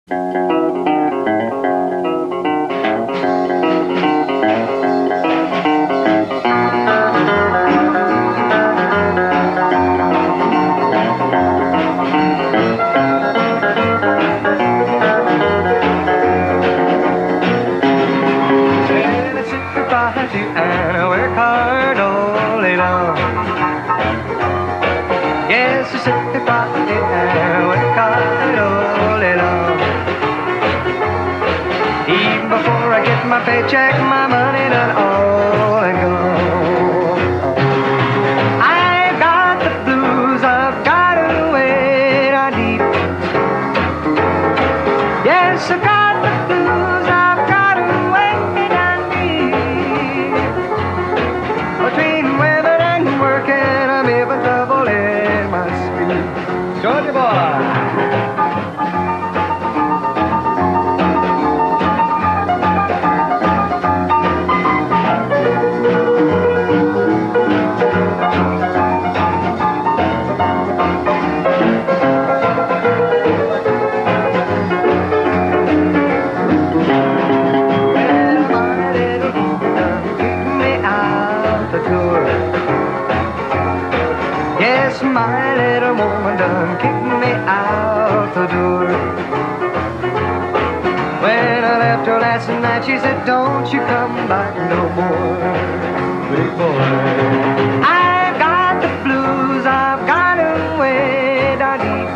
And I work hard all day long. Yes, I sit the party and I work hard all day long. Even before I get my paycheck, my money done all and gone. I've got the blues, I've got it way down deep. Yes, I've got the blues, I've got it way down deep. Between women and working, I'm even trouble in my sleep. Georgia boy. Yes, my little woman done kicked me out the door. When I left her last night, she said, don't you come back no more. Big boy, I've got the blues, I've got them way down deep.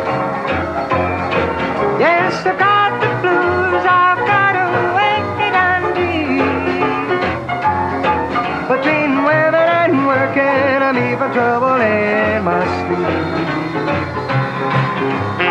Yes, I've got the blues, I've got them way down deep. Between women and working, I'm even trouble in my sleep.